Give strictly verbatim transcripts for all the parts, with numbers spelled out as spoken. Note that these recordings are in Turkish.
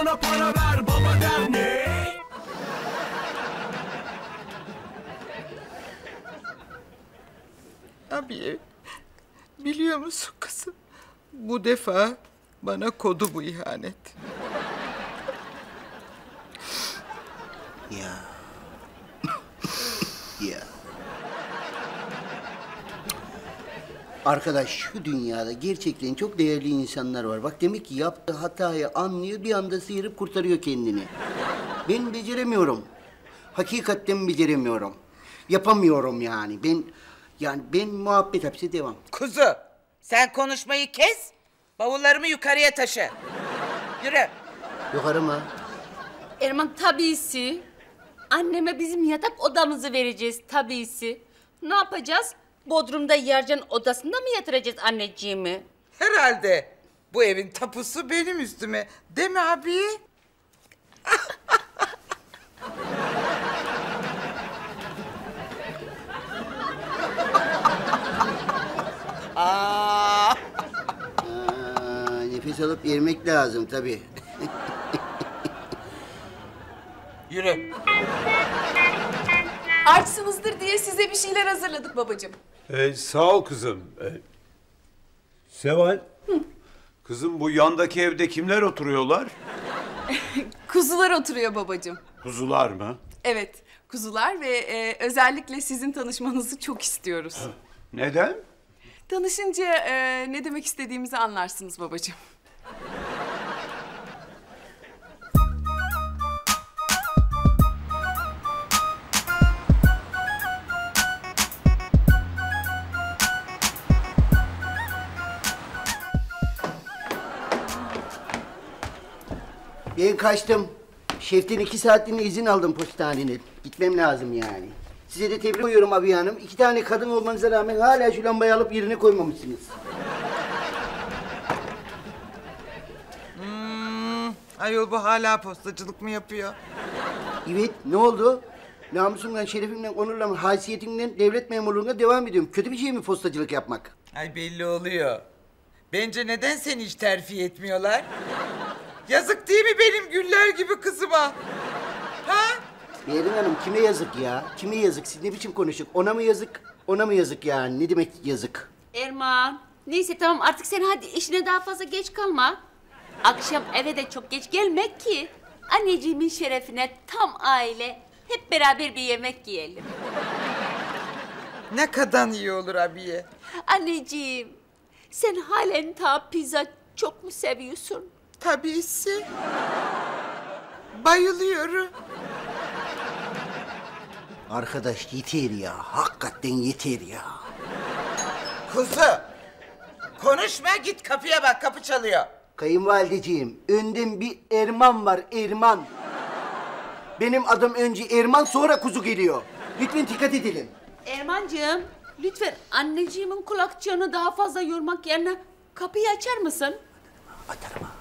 bana para ver. Baba der ne? Abi, biliyor musun kızım? Bu defa bana kodu bu ihanet. Ya. Ya. Arkadaş, şu dünyada gerçekten çok değerli insanlar var. Bak demek ki yaptığı hatayı anlıyor, bir anda sıyırıp kurtarıyor kendini. Ben beceremiyorum. Hakikaten beceremiyorum. Yapamıyorum yani. Ben yani ben muhabbet hapse devam. Kuzu, sen konuşmayı kes, bavullarımı yukarıya taşı. Yürü. Yukarı mı? Erman tabisi. Anneme bizim yatak odamızı vereceğiz tabisi. Ne yapacağız? Bodrum'da Yercan odasında mı yatıracağız anneciğimi? Herhalde bu evin tapusu benim üstüme. Değil mi abi? Aa, nefes alıp vermek lazım tabii. Yürü. Açsınızdır diye size bir şeyler hazırladık babacığım. Ee, sağ ol kızım. Ee, Seval. Hı. Kızım bu yandaki evde kimler oturuyorlar? Kuzular oturuyor babacığım. Kuzular mı? Evet, kuzular ve e, özellikle sizin tanışmanızı çok istiyoruz. Neden? Tanışınca e, ne demek istediğimizi anlarsınız babacığım. Ben kaçtım. Şeften iki saatliğine izin aldım postaneden. Gitmem lazım yani. Size de tebrik ediyorum abi hanım. İki tane kadın olmanıza rağmen hala şu lambayı alıp yerine koymamışsınız. Hmm, ayol bu hala postacılık mı yapıyor? Evet, ne oldu? Namusumla, şerefimle, onurla, haysiyetimle devlet memurluğuna devam ediyorum. Kötü bir şey mi postacılık yapmak? Ay belli oluyor. Bence neden seni hiç terfi etmiyorlar? Yazık değil mi benim güller gibi kızıma? Ha? Berin Hanım kime yazık ya? Kime yazık? Siz ne biçim konuştuk? Ona mı yazık? Ona mı yazık yani? Ne demek yazık? Erman, neyse tamam artık sen hadi işine daha fazla geç kalma. Akşam eve de çok geç gelmek ki anneciğimin şerefine tam aile hep beraber bir yemek yiyelim. Ne kadar iyi olur abiye. Anneciğim, sen halen ta pizza çok mu seviyorsun? Tabisi. Bayılıyorum. Arkadaş yeter ya. Hakikaten yeter ya. Kuzu. Konuşma git kapıya bak kapı çalıyor. Kayınvalideciğim, önden bir Erman var, Erman. Benim adım önce Erman, sonra kuzu geliyor. Lütfen dikkat edelim. Ermancığım, lütfen anneciğimin kulakçığını daha fazla yormak yerine kapıyı açar mısın? Atarım ha.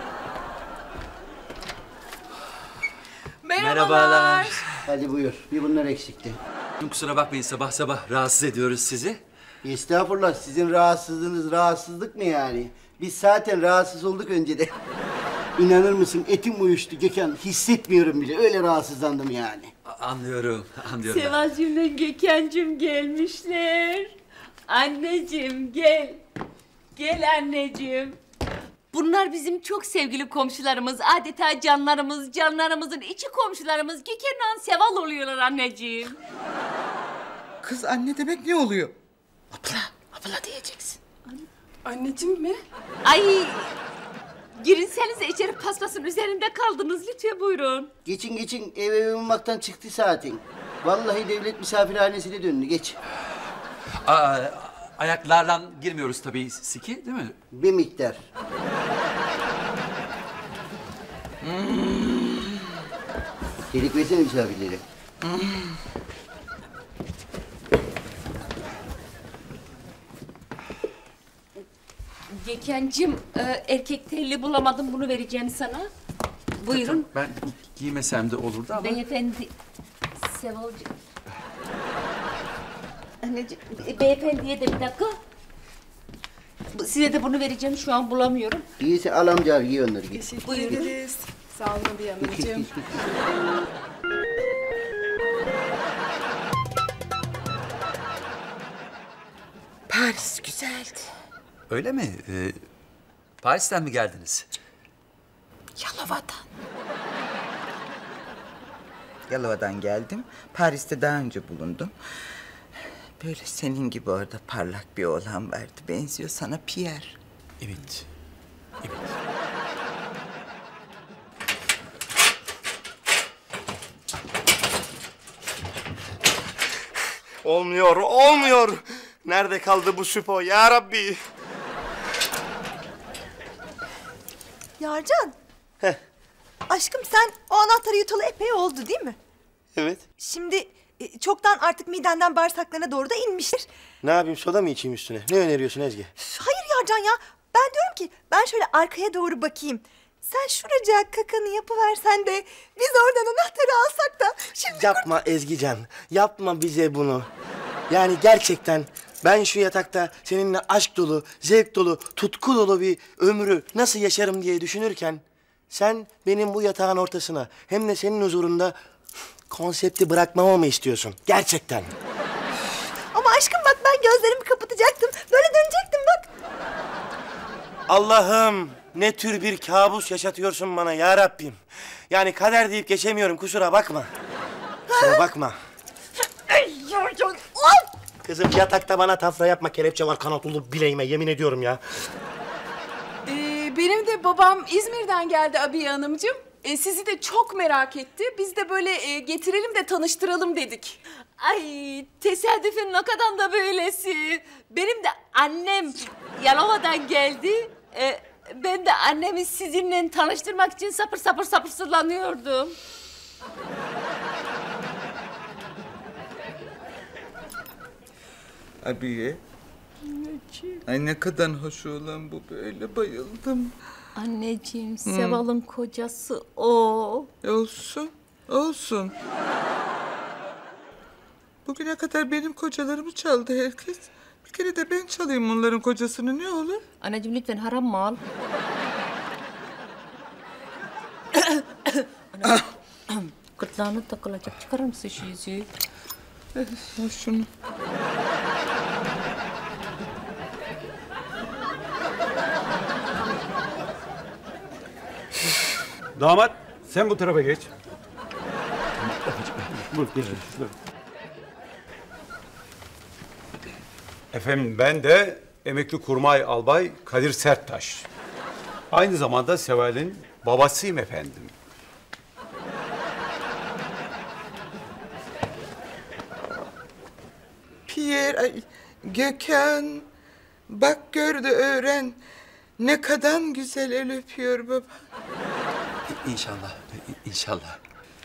Merhabalar. Merhabalar. Hadi buyur, bir bunlar eksikti. Kusura bakmayın sabah sabah rahatsız ediyoruz sizi. Estağfurullah, sizin rahatsızlığınız rahatsızlık mı yani? Biz zaten rahatsız olduk önceden. İnanır mısın etim uyuştu Gökhan, hissetmiyorum bile, öyle rahatsızlandım yani. A- anlıyorum, anlıyorum. Sevalcığımla Gökhan'cığım gelmişler. Anneciğim gel. Gel anneciğim. Bunlar bizim çok sevgili komşularımız, adeta canlarımız, canlarımızın içi komşularımız. Gökhan'la Seval oluyorlar anneciğim. Kız anne demek ne oluyor? Abla, abla diyeceksin. Anneciğim mi? Ay, girinsenize içeri paspasın üzerinde kaldınız. Lütfen buyurun. Geçin geçin, ev ev olmaktan çıktı zaten. Vallahi devlet misafirhanesine döndü, geç. Aa, ayaklarla girmiyoruz tabii siki değil mi? Bir miktar. Delik versene misafirlere. Gökhan'cığım, e, erkek telli bulamadım. Bunu vereceğim sana. Buyurun. Ben giymesem de olurdu ama. Beyefendi, Sevalcığım. Anneciğim, e, beyefendiye de bir dakika. Bu- Size de bunu vereceğim. Şu an bulamıyorum. İyiyse al amca, giy onları, git. Teşekkür Buyurun. ederiz. Sağ olun Abiye Hanımcığım. Paris güzeldi. Öyle mi? Ee, Paris'ten mi geldiniz? Yalova'dan. Yalova'dan geldim. Paris'te daha önce bulundum. Böyle senin gibi orada parlak bir oğlan vardı. Benziyor sana Pierre. Evet. Evet. Olmuyor, olmuyor. Nerede kaldı bu süpo ya Rabbi? Yarcan. Heh. Aşkım sen o anahtarı yutalı epey oldu değil mi? Evet. Şimdi e, çoktan artık midenden bağırsaklarına doğru da inmiştir. Ne yapayım, soda mı içeyim üstüne? Ne öneriyorsun Ezgi? Hayır Yarcan ya. Ben diyorum ki ben şöyle arkaya doğru bakayım. Sen şuracığa kakanı yapıversen de biz oradan anahtarı alsak da şimdi... Yapma Ezgican, yapma bize bunu. Yani gerçekten ben şu yatakta seninle aşk dolu, zevk dolu, tutku dolu bir ömrü nasıl yaşarım diye düşünürken... sen benim bu yatağın ortasına hem de senin huzurunda konsepti bırakmamı mı istiyorsun? Gerçekten. Ama aşkım bak ben gözlerimi kapatacaktım. Böyle dönecektim bak. Allah'ım ne tür bir kabus yaşatıyorsun bana ya Rabbim. Yani kader deyip geçemiyorum, kusura bakma. Kusura bakma. Ay Yarcan. Of! Kızım yatakta bana tafra yapma, kelepçe var kanat olup bileğime, yemin ediyorum ya. Ee, benim de babam İzmir'den geldi Abiye Hanımcığım. Ee, sizi de çok merak etti. Biz de böyle e, getirelim de tanıştıralım dedik. Ay tesadüfün ne kadar da böylesi. Benim de annem Yalova'dan geldi. Ee, ben de annemi sizinle tanıştırmak için sapır sapır sapırsızlanıyordum. Abiye. Ay ne kadar hoş olan bu, böyle bayıldım. Anneciğim, Seval'ın kocası o. Olsun, olsun. Bugüne kadar benim kocalarımı çaldı herkes. Bir kere de ben çalayım onların kocasını, ne olur? Anneciğim lütfen haram mal. Gırtlağına takılacak. Çıkarır mısın şu yüzüğü? Al şunu. Damat sen bu tarafa geç. Buyur, geç. Efendim ben de emekli kurmay albay Kadir Serttaş. Aynı zamanda Seval'in babasıyım efendim. Pierre, ay, Gökhan. Bak gör de öğren. Ne kadar güzel el öpüyor baba. İnşallah, inşallah.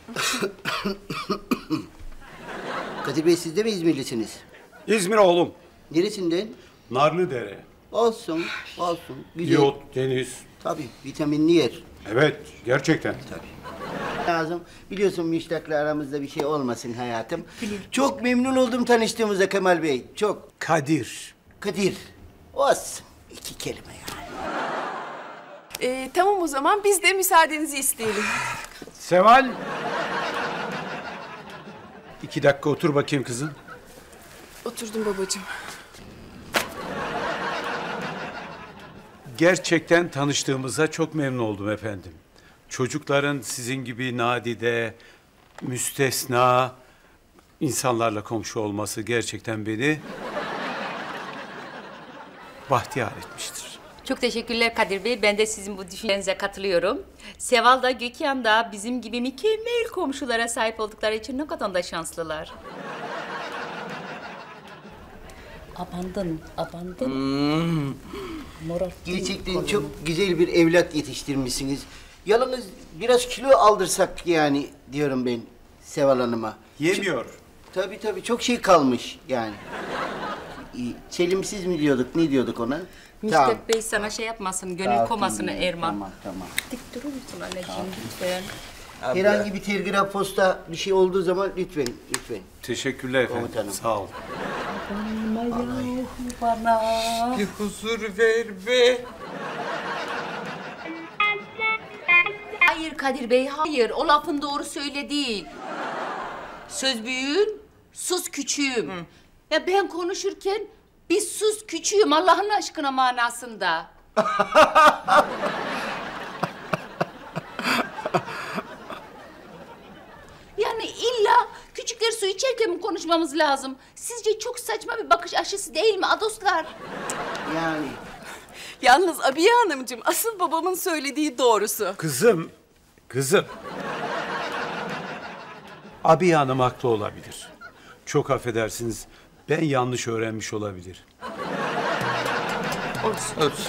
Kadir Bey siz de mi İzmirlisiniz? İzmir oğlum. Neresinden? Narlıdere. Olsun, olsun. Güzel. Yot, deniz. Tabii, vitaminli yer. Evet, gerçekten. Lazım. Biliyorsun müştakla aramızda bir şey olmasın hayatım. Çok memnun oldum tanıştığımıza Kemal Bey. Çok. Kadir. Kadir. Olsun. İki kelime yani. Ee, tamam o zaman biz de müsaadenizi isteyelim. Seval. İki dakika otur bakayım kızım. Oturdum babacığım. Gerçekten tanıştığımıza çok memnun oldum efendim. Çocukların sizin gibi nadide, müstesna insanlarla komşu olması gerçekten beni bahtiyar etmiştir. Çok teşekkürler Kadir Bey. Ben de sizin bu düşüncenize katılıyorum. Seval da Gökhan da bizim gibi mükemmel komşulara sahip oldukları için ne kadar da şanslılar. Abandın, abandın. Hmm. Gerçekten çok güzel bir evlat yetiştirmişsiniz. Yalnız biraz kilo aldırsak yani diyorum ben Seval Hanım'a. Yemiyor. Tabii tabii çok şey kalmış yani. Çelimsiz mi diyorduk, ne diyorduk ona? Müstak Tamam. Bey sana şey yapmasın, gönül Tamam, komasını tamam, Erman. Tamam, tamam. Dik durur musun anneciğim lütfen? Herhangi bir telgraf, posta bir şey olduğu zaman lütfen, lütfen. Teşekkürler efendim. Komutanım. Sağ ol. Bana. Bir huzur ver be. Hayır Kadir Bey, hayır. O lafın doğrusu öyle değil. Söz büyüğün, sus küçüğüm. Hı. Ya ben konuşurken bir sus küçüğüm Allah'ın aşkına manasında. Yani illa küçükler su içerken mi konuşmamız lazım? Sizce çok saçma bir bakış açısı değil mi adoslar? Yani. Yalnız Abiye Hanımcığım, asıl babamın söylediği doğrusu. Kızım, kızım. Abiye Hanım haklı olabilir. Çok affedersiniz, ben yanlış öğrenmiş olabilir. Olsun, olsun.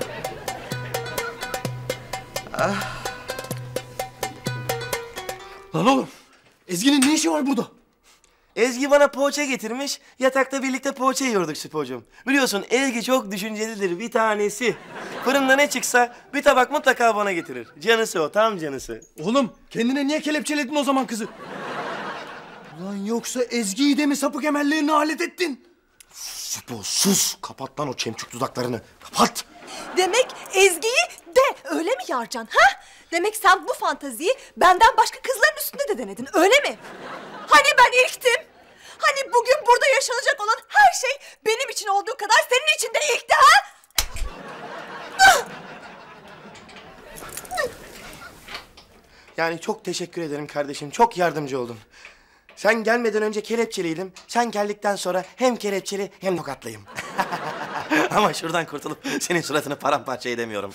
Lan oğlum, Ezgi'nin ne işi var burada? Ezgi bana poğaça getirmiş, yatakta birlikte poğaça yiyorduk Süpocuğum. Biliyorsun Ezgi çok düşüncelidir, bir tanesi. Fırında ne çıksa bir tabak mutlaka bana getirir. Canısı o, tam canısı. Oğlum kendine niye kelepçeledin o zaman kızı? Ulan yoksa Ezgi'yi de mi sapık emellerine alet ettin? Süpo sus, kapat lan o çemçük dudaklarını, kapat. Demek Ezgi'yi de öyle mi Yarcan, ha? Demek sen bu fantaziyi benden başka kızların üstünde de denedin, öyle mi? Hani ben ilktim? Hani bugün burada yaşanacak olan her şey benim için olduğu kadar senin için de ilkti, ha? Yani çok teşekkür ederim kardeşim, çok yardımcı oldun. Sen gelmeden önce kelepçeliydim, sen geldikten sonra hem kelepçeli hem tokatlıyım. Ama şuradan kurtulup senin suratını paramparça edemiyorum.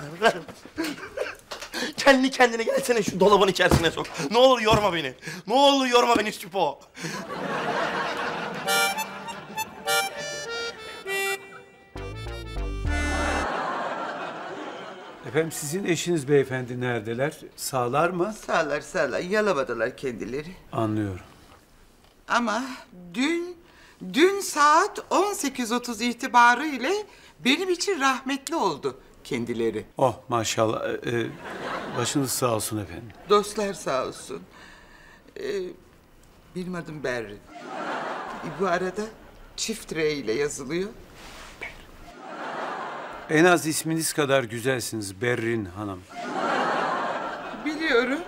Kendi kendine gelsene, şu dolabın içerisine sok. Ne olur yorma beni. Ne olur yorma beni Süpo. Efendim sizin eşiniz beyefendi neredeler? Sağlar mı? Sağlar sağlar, yalavadalar kendileri. Anlıyorum. Ama dün, dün saat on sekiz otuz itibarıyla benim için rahmetli oldu kendileri. Oh maşallah. Ee, başınız sağ olsun efendim. Dostlar sağ olsun. Ee, benim adım Berrin. E, bu arada çift R ile yazılıyor. En az isminiz kadar güzelsiniz Berrin Hanım. Biliyorum.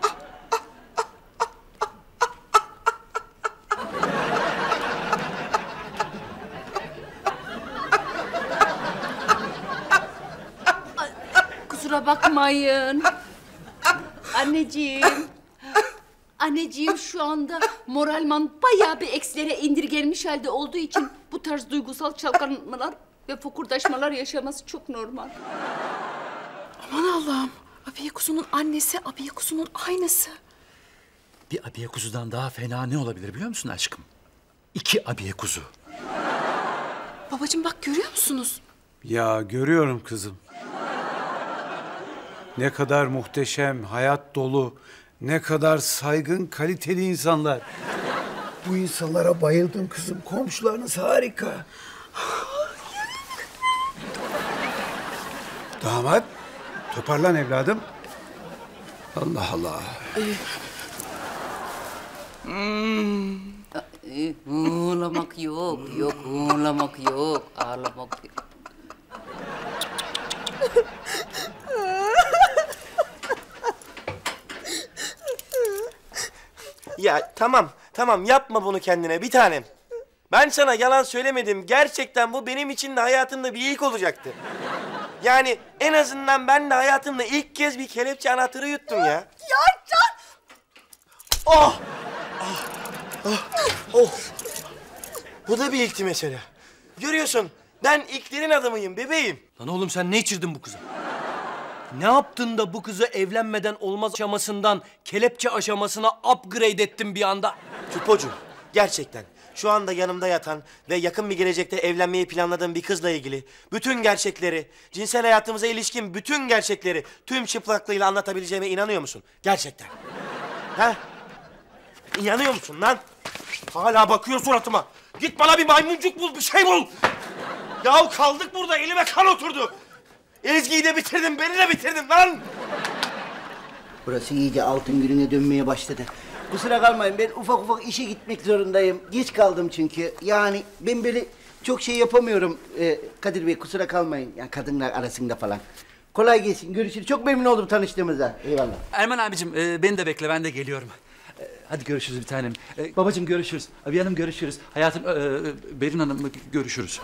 Kusura bakmayın. Anneciğim. Anneciğim şu anda moralman bayağı bir eksilere indirgenmiş halde olduğu için bu tarz duygusal çalkanmalar ve fokurdaşmalar yaşaması çok normal. Aman Allah'ım. Abiye kuzunun annesi, abiye kuzunun aynısı. Bir abiye kuzudan daha fena ne olabilir biliyor musun aşkım? İki abiye kuzu. Babacığım bak görüyor musunuz? Ya görüyorum kızım. Ne kadar muhteşem, hayat dolu, ne kadar saygın, kaliteli insanlar. Bu insanlara bayıldım kızım. Komşularınız harika. Damat, toparlan evladım. Allah Allah. Hmm. Ee, Ağlamak yok, yok ağlamak yok, ağlamak yok. Ya tamam, tamam yapma bunu kendine bir tanem. Ben sana yalan söylemedim. Gerçekten bu benim için de hayatımda bir ilk olacaktı. Yani en azından ben de hayatımda ilk kez bir kelepçe anahtarı yuttum ya. Yarcan! Oh! Oh! Oh! Oh! Bu da bir ilkti mesela. Görüyorsun, ben ilklerin adamıyım bebeğim. Lan oğlum sen ne içirdin bu kıza? Ne yaptın da bu kızı evlenmeden olmaz aşamasından kelepçe aşamasına upgrade ettin bir anda? Süpocuğum, gerçekten şu anda yanımda yatan ve yakın bir gelecekte evlenmeyi planladığım bir kızla ilgili bütün gerçekleri, cinsel hayatımıza ilişkin bütün gerçekleri tüm çıplaklığıyla anlatabileceğime inanıyor musun? Gerçekten. Ha? İnanıyor musun lan? Hala bakıyor suratıma. Git bana bir maymuncuk bul, bir şey bul. Yahu kaldık burada, elime kan oturdu. Ezgi'yi de bitirdim, beni de bitirdin lan. Burası iyice altın gününe dönmeye başladı. Kusura kalmayın, ben ufak ufak işe gitmek zorundayım. Geç kaldım çünkü. Yani ben böyle çok şey yapamıyorum. Ee, Kadir Bey kusura kalmayın. Yani kadınlar arasında falan. Kolay gelsin. Görüşürüz. Çok memnun oldum tanıştığımıza. Eyvallah. Erman abicim e, beni de bekle, ben de geliyorum. E, hadi görüşürüz bir tanem. E, babacığım görüşürüz. Abi hanım görüşürüz. Hayatım, e, e, Berin Hanım görüşürüz.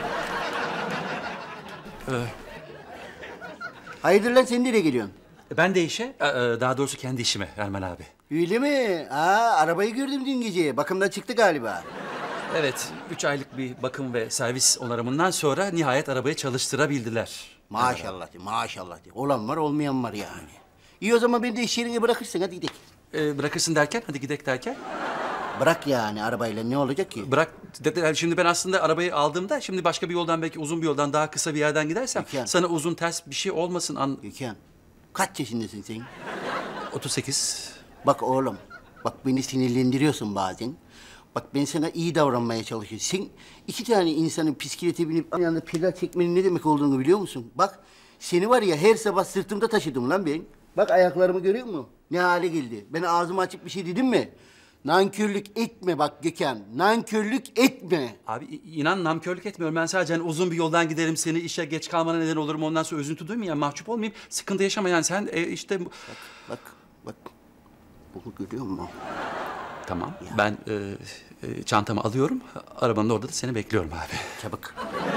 E, Hayırdır lan, sen nereye geliyorsun? ben de işe, e, e, daha doğrusu kendi işime Erman abi. Öyle mi? Aa, arabayı gördüm dün gece. Bakımdan çıktı galiba. Evet, üç aylık bir bakım ve servis onarımından sonra nihayet arabayı çalıştırabildiler. Maşallah de, maşallah de. Olan var, olmayan var yani. İyi, o zaman beni de iş yerine bırakırsın. Hadi gidelim. E, bırakırsın derken, hadi gidek derken? Bırak yani, arabayla ne olacak ki? Bırak dediler. Şimdi ben aslında arabayı aldığımda, şimdi başka bir yoldan, belki uzun bir yoldan, daha kısa bir yerden gidersem Gökhan. sana uzun ters bir şey olmasın an... Gökhan, kaç yaşındasın sen? otuz sekiz. Bak oğlum, bak beni sinirlendiriyorsun bazen. Bak ben sana iyi davranmaya çalışıyorum. Sen iki tane insanın bisiklete binip aynı anda pedal çekmenin ne demek olduğunu biliyor musun? Bak seni var ya, her sabah sırtımda taşıdım lan ben. Bak ayaklarımı görüyor musun? Ne hale geldi? Ben ağzımı açıp bir şey dedim mi? Nankörlük etme bak Gökhan. Nankörlük etme. Abi inan namkörlük etmiyorum. Ben sadece hani uzun bir yoldan giderim, seni işe geç kalmana neden olurum. Ondan sonra üzüntü duymayayım, mahcup olmayayım. Sıkıntı yaşama yani sen e, işte... Bak, bak, bak. Bunu görüyor musun? Tamam, ben e, e, çantamı alıyorum. Arabanın orada da seni bekliyorum abi. Çabuk.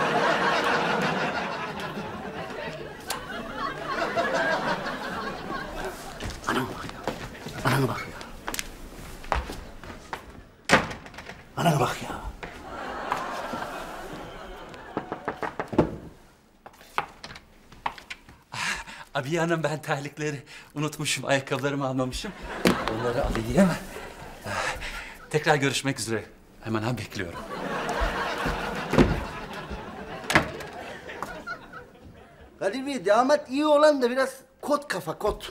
Anam bak ya. Anana bak ya. Anana bak ya. Abi hanım, ben terlikleri unutmuşum, ayakkabılarımı almamışım. Onları alayım. Tekrar görüşmek üzere. Hemen abi bekliyorum. Kadir Bey, damat iyi olan da biraz kot kafa, kot.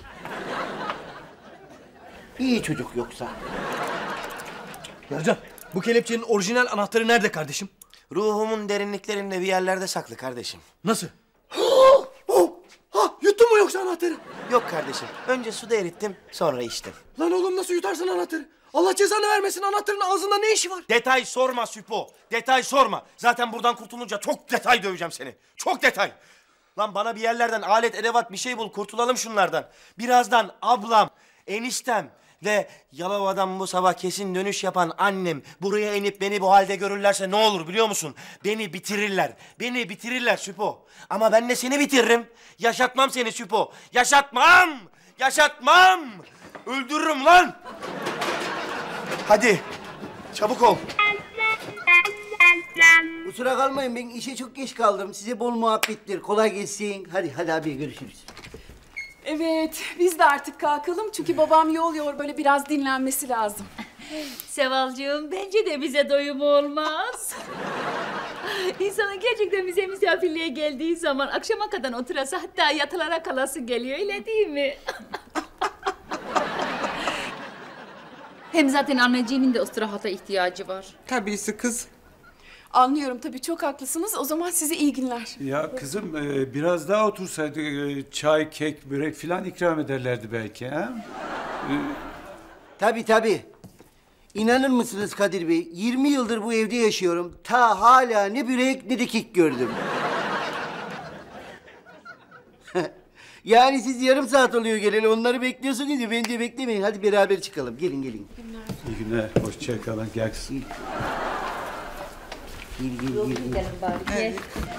İyi çocuk yoksa. Yarcan, bu kelepçenin orijinal anahtarı nerede kardeşim? Ruhumun derinliklerinde bir yerlerde saklı kardeşim. Nasıl? Ha, yuttun mu yoksa anahtarı? Yok kardeşim. Önce suda erittim, sonra içtim. Lan oğlum, nasıl yutarsın anahtarı? Allah cezanı vermesin, anahtarın ağzında ne işi var? Detay sorma Süpo. Detay sorma. Zaten buradan kurtulunca çok detay döveceğim seni. Çok detay. Lan bana bir yerlerden alet, edevat bir şey bul. Kurtulalım şunlardan. Birazdan ablam, eniştem ve Yalova'dan bu sabah kesin dönüş yapan annem buraya inip beni bu halde görürlerse ne olur biliyor musun? Beni bitirirler. Beni bitirirler Süpo. Ama ben de seni bitiririm. Yaşatmam seni Süpo. Yaşatmam. Yaşatmam. Öldürürüm lan. Hadi. Çabuk ol. Kusura kalmayın, ben işe çok geç kaldım. Size bol muhabbetler. Kolay gelsin. Hadi, hadi abi görüşürüz. Evet, biz de artık kalkalım çünkü babam yol yor, böyle biraz dinlenmesi lazım. Sevalcığım, bence de bize doyum olmaz. İnsanın gerçekten bize misafirliğe geldiği zaman akşama kadar oturası, hatta yatılara kalası geliyor, öyle değil mi? Hem zaten anneciğimin de istirahata ihtiyacı var. Tabisi kız. Anlıyorum tabii, çok haklısınız. O zaman size iyi günler. Ya kızım, e, biraz daha otursaydı e, çay, kek, börek filan ikram ederlerdi belki ha? Tabii tabii. İnanır mısınız Kadir Bey? yirmi yıldır bu evde yaşıyorum. Ta hala ne börek ne de kek gördüm. Yani siz yarım saat oluyor geleli. Onları bekliyorsunuz ya, bence beklemeyin. Hadi beraber çıkalım. Gelin gelin. İyi günler, hoşça kalın. Gel kızım. Gel gel gel. Gidelim bari, gel.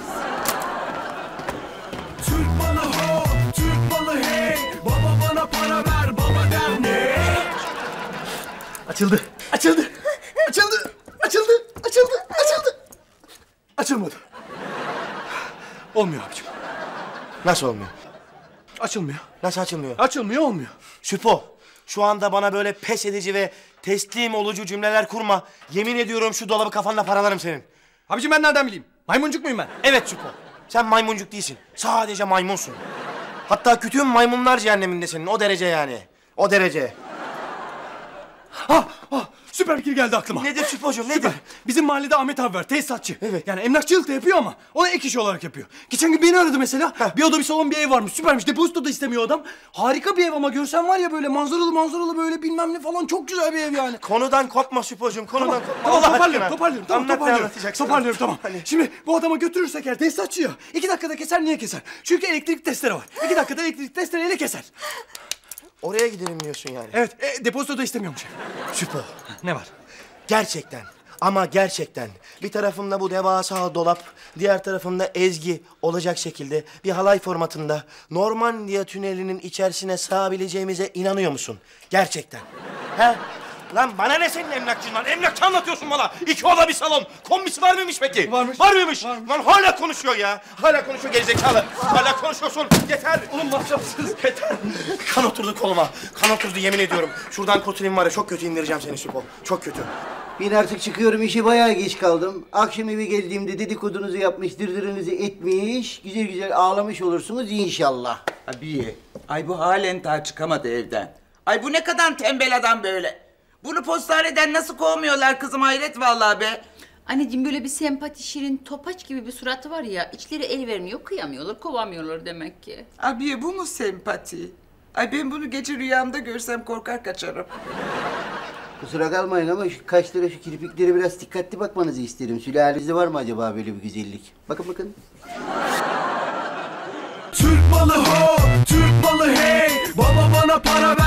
Türk balı ho, Türk balı hey. Baba bana para ver, baba der ne? Açıldı, açıldı, açıldı, açıldı, açıldı, açıldı. Açılmadı. Olmuyor abicim. Nasıl olmuyor? Açılmıyor. Nasıl açılmıyor? Açılmıyor, olmuyor. Süpo, şu anda bana böyle pes edici ve teslim olucu cümleler kurma. Yemin ediyorum şu dolabı kafanla paralarım senin. Abicim ben nereden bileyim? Maymuncuk muyum ben? Evet Süpo, sen maymuncuk değilsin. Sadece maymunsun. Hatta kütüğün maymunlar cehenneminde senin, o derece yani. O derece. Ah, ah, Süper fikir geldi aklıma. Nedir Süpocuğum, nedir? Bizim mahallede Ahmet abi var, tesisatçı. Evet. Yani emlakçılık da yapıyor ama onu ek iş olarak yapıyor. Geçen gün beni aradı mesela. Heh. Bir oda bir salon bir ev varmış, süpermiş. Depozito da istemiyor adam. Harika bir ev ama görsen var ya böyle manzaralı manzaralı böyle bilmem ne falan, çok güzel bir ev yani. Konudan kopma Süpocuğum, konudan Tamam, kopma. tamam Allah toparlıyorum, aşkına. toparlıyorum, tamam Anlat, ne toparlıyorum. anlatacaksın? Toparlıyorum, tamam. Hani- Şimdi bu adama götürürsek eğer tesisatçı ya, iki dakikada keser, niye keser? Çünkü elektrik testere var. İki dakikada elektrik testereyle keser. Oraya gidelim diyorsun yani. Evet, e, depozito da istemiyormuş. Süpo. Ne var? Gerçekten ama gerçekten bir tarafımda bu devasa dolap, diğer tarafımda Ezgi olacak şekilde bir halay formatında Normandiya tünelinin içerisine sığabileceğimize inanıyor musun? Gerçekten. He? Lan bana ne senin emlakçından? Emlakçı anlatıyorsun bana. İki oda bir salon. Kombisi var mıymış peki? Varmış. Var mıymış? Varmış. Lan hala konuşuyor ya. Hala konuşuyor gerizekalı. Hala konuşuyorsun. Yeter. Oğlum masrafsız. Yeter. Kan oturdu koluma. Kan oturdu yemin ediyorum. Şuradan kurtulayım var ya, çok kötü indireceğim seni Süpo. Çok kötü. Ben artık çıkıyorum, işe bayağı geç kaldım. Akşam eve geldiğimde dedikodunuzu yapmış, dırdırınızı etmiş, güzel güzel ağlamış olursunuz inşallah. Abiye, ay bu halen daha çıkamadı evden. Ay bu ne kadar tembel adam böyle. Bunu postaneden nasıl kovmuyorlar kızım, hayret vallahi be. Anneciğim böyle bir sempati, şirin, topaç gibi bir suratı var ya, içleri el vermiyor, kıyamıyorlar, kovamıyorlar demek ki. Abiye bu mu sempati? Ay ben bunu gece rüyamda görsem korkar kaçarım. Kusura kalmayın ama şu kaşlara, şu kirpiklere biraz dikkatli bakmanızı isterim. Sülalenizde var mı acaba böyle bir güzellik? Bakın bakın. Türk malı ho, Türk malı hey. Baba bana para ver.